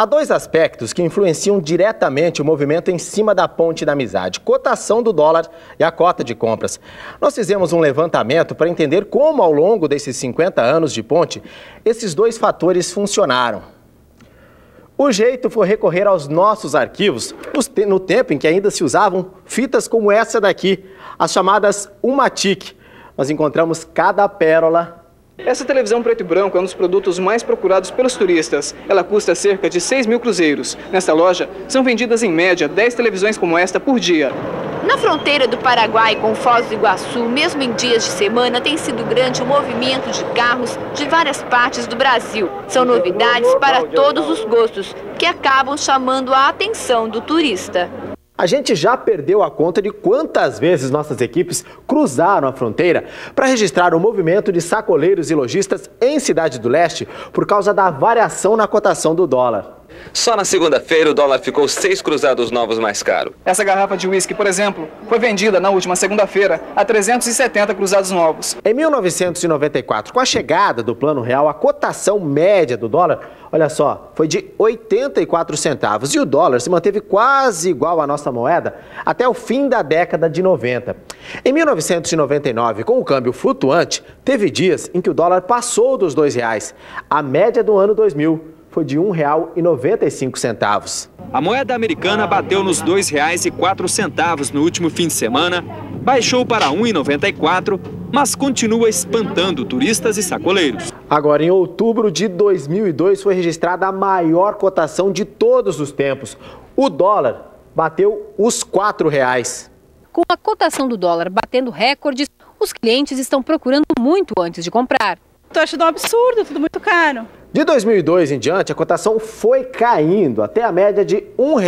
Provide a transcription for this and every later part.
Há dois aspectos que influenciam diretamente o movimento em cima da ponte da amizade: cotação do dólar e a cota de compras. Nós fizemos um levantamento para entender como, ao longo desses 50 anos de ponte, esses dois fatores funcionaram. O jeito foi recorrer aos nossos arquivos no tempo em que ainda se usavam fitas como essa daqui, as chamadas Umatic. Nós encontramos cada pérola. Essa televisão preto e branco é um dos produtos mais procurados pelos turistas. Ela custa cerca de 6.000 cruzeiros. Nesta loja, são vendidas em média 10 televisões como esta por dia. Na fronteira do Paraguai com Foz do Iguaçu, mesmo em dias de semana, tem sido grande o movimento de carros de várias partes do Brasil. São novidades para todos os gostos, que acabam chamando a atenção do turista. A gente já perdeu a conta de quantas vezes nossas equipes cruzaram a fronteira para registrar o movimento de sacoleiros e lojistas em Cidade do Leste por causa da variação na cotação do dólar. Só na segunda-feira o dólar ficou 6 cruzados novos mais caro. Essa garrafa de uísque, por exemplo, foi vendida na última segunda-feira a 370 cruzados novos. Em 1994, com a chegada do Plano Real, a cotação média do dólar, olha só, foi de 84 centavos. E o dólar se manteve quase igual à nossa moeda até o fim da década de 90. Em 1999, com o câmbio flutuante, teve dias em que o dólar passou dos R$2. A média do ano 2000 foi de R$ 1,95. A moeda americana bateu nos R$ 2,04 no último fim de semana, baixou para R$ 1,94, mas continua espantando turistas e sacoleiros. Agora, em outubro de 2002, foi registrada a maior cotação de todos os tempos. O dólar bateu os R$ 4,00. Com a cotação do dólar batendo recordes, os clientes estão procurando muito antes de comprar. Estou achando um absurdo, tudo muito caro. De 2002 em diante, a cotação foi caindo até a média de R$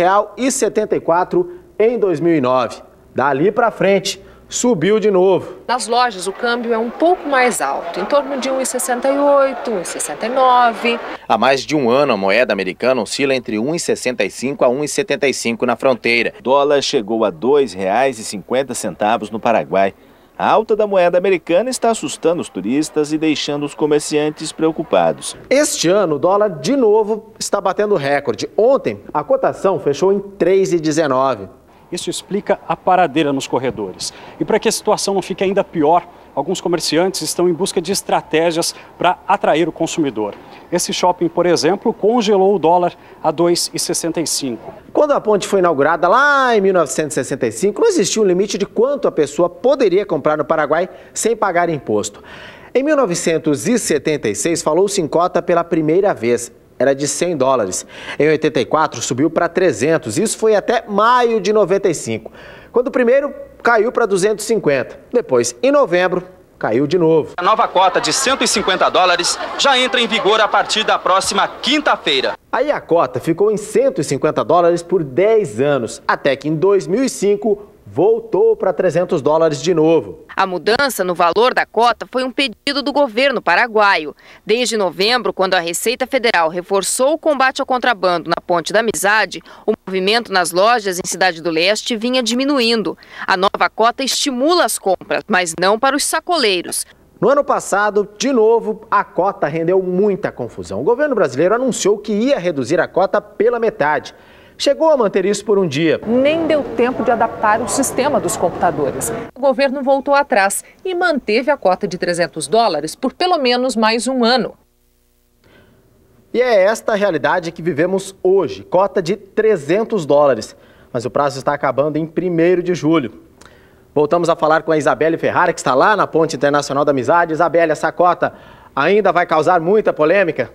1,74 em 2009. Dali para frente, subiu de novo. Nas lojas, o câmbio é um pouco mais alto, em torno de R$ 1,68, R$ 1,69. Há mais de um ano, a moeda americana oscila entre R$ 1,65 a R$ 1,75 na fronteira. O dólar chegou a R$ 2,50 no Paraguai. A alta da moeda americana está assustando os turistas e deixando os comerciantes preocupados. Este ano, o dólar de novo está batendo recorde. Ontem, a cotação fechou em R$ 3,19. Isso explica a paradeira nos corredores. E para que a situação não fique ainda pior, alguns comerciantes estão em busca de estratégias para atrair o consumidor. Esse shopping, por exemplo, congelou o dólar a R$ 2,65. Quando a ponte foi inaugurada lá em 1965, não existia um limite de quanto a pessoa poderia comprar no Paraguai sem pagar imposto. Em 1976, falou-se em cota pela primeira vez. Era de $100. Em 84, subiu para 300. Isso foi até maio de 95, quando o primeiro caiu para 250. Depois, em novembro, caiu de novo. A nova cota de $150 já entra em vigor a partir da próxima quinta-feira. Aí a cota ficou em $150 por 10 anos, até que em 2005 voltou para $300 de novo. A mudança no valor da cota foi um pedido do governo paraguaio. Desde novembro, quando a Receita Federal reforçou o combate ao contrabando na Ponte da Amizade, o movimento nas lojas em Cidade do Leste vinha diminuindo. A nova cota estimula as compras, mas não para os sacoleiros. No ano passado, de novo, a cota rendeu muita confusão. O governo brasileiro anunciou que ia reduzir a cota pela metade. Chegou a manter isso por um dia. Nem deu tempo de adaptar o sistema dos computadores. O governo voltou atrás e manteve a cota de $300 por pelo menos mais um ano. E é esta a realidade que vivemos hoje, cota de $300. Mas o prazo está acabando em 1º de julho. Voltamos a falar com a Isabelle Ferrara, que está lá na Ponte Internacional da Amizade. Isabelle, essa cota ainda vai causar muita polêmica?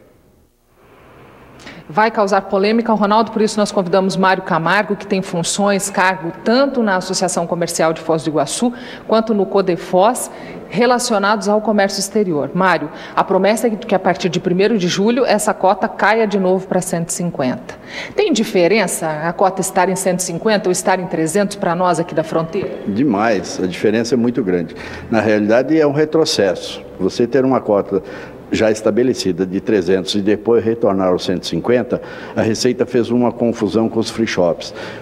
Vai causar polêmica, Ronaldo, por isso nós convidamos Mário Camargo, que tem funções, cargo tanto na Associação Comercial de Foz do Iguaçu, quanto no Codefoz, relacionados ao comércio exterior. Mário, a promessa é que a partir de 1º de julho essa cota caia de novo para 150. Tem diferença a cota estar em 150 ou estar em 300 para nós aqui da fronteira? Demais, a diferença é muito grande. Na realidade é um retrocesso. Você ter uma cota já estabelecida de 300 e depois retornar aos 150, a Receita fez uma confusão com os free shops.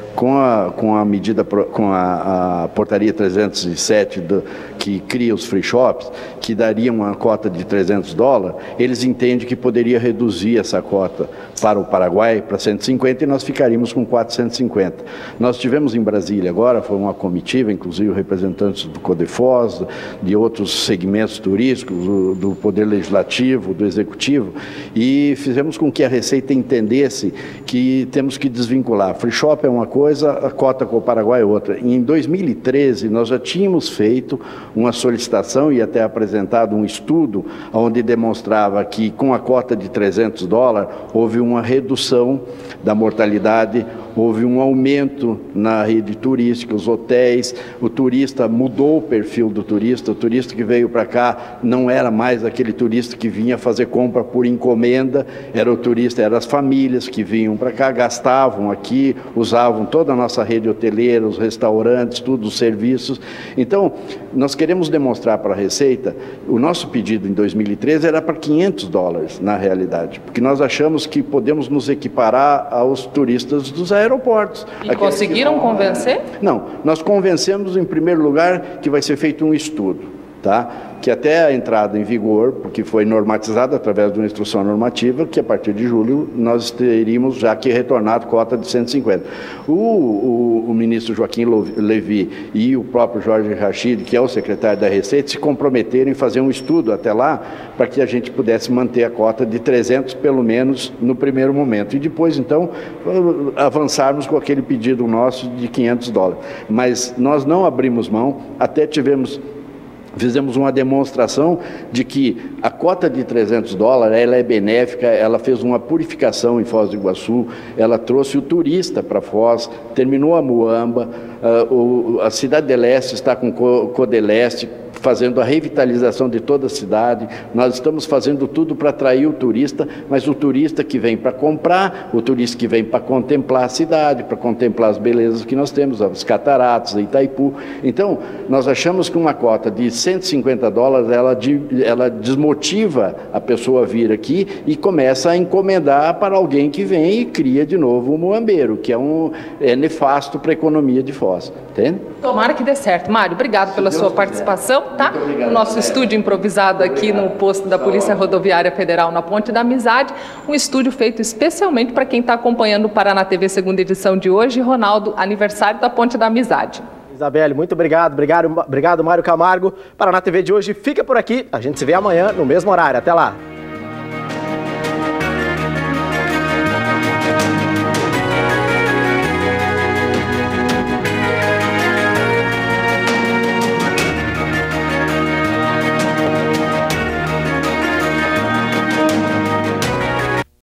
com a medida, com a portaria 307 que cria os free shops, que daria uma cota de $300, eles entendem que poderia reduzir essa cota para o Paraguai para 150 e nós ficaríamos com 450. Nós tivemos em Brasília agora, foi uma comitiva, inclusive representantes do CODEFOS, de outros segmentos turísticos, do Poder Legislativo, do Executivo, e fizemos com que a Receita entendesse que temos que desvincular. Free shop é uma coisa, a cota com o Paraguai é outra. E em 2013, nós já tínhamos feito uma solicitação e até apresentado um estudo onde demonstrava que com a cota de $300 houve uma redução da mortalidade, houve um aumento na rede turística, os hotéis, o turista mudou o perfil do turista, o turista que veio para cá não era mais aquele turista que vinha fazer compra por encomenda, era o turista, eram as famílias que vinham para cá, gastavam aqui, usavam toda a nossa rede hoteleira, os restaurantes, tudo, os serviços. Então, nós queremos demonstrar para a Receita, o nosso pedido em 2013 era para $500 na realidade, porque nós achamos que podemos nos equiparar aos turistas dos aeroportos. E conseguiram convencer? Não, nós convencemos em primeiro lugar que vai ser feito um estudo, tá? Que até a entrada em vigor, porque foi normatizado através de uma instrução normativa, que a partir de julho nós teríamos já que retornar a cota de 150. O ministro Joaquim Levy e o próprio Jorge Rachid, que é o secretário da Receita, se comprometeram em fazer um estudo até lá, para que a gente pudesse manter a cota de 300 pelo menos no primeiro momento. E depois, então, avançarmos com aquele pedido nosso de $500. Mas nós não abrimos mão, até fizemos uma demonstração de que a cota de $300 ela é benéfica, ela fez uma purificação em Foz do Iguaçu, ela trouxe o turista para Foz, terminou a Muamba, a Cidade de Leste está com o Codeleste, fazendo a revitalização de toda a cidade. Nós estamos fazendo tudo para atrair o turista, mas o turista que vem para comprar, o turista que vem para contemplar a cidade, para contemplar as belezas que nós temos, as cataratas, Itaipu. Então, nós achamos que uma cota de $150, ela desmotiva a pessoa a vir aqui e começa a encomendar para alguém que vem e cria de novo o muambeiro, que é nefasto para a economia de Foz. Entende? Tomara que dê certo. Mário, obrigado pela sua participação. Tá? O nosso estúdio improvisado aqui no posto da Polícia Rodoviária Federal na Ponte da Amizade, um estúdio feito especialmente para quem está acompanhando o Paraná TV segunda edição de hoje. Ronaldo, aniversário da Ponte da Amizade. Isabelle, muito obrigado. Obrigado, Mário Camargo. Paraná TV de hoje fica por aqui. A gente se vê amanhã no mesmo horário. Até lá.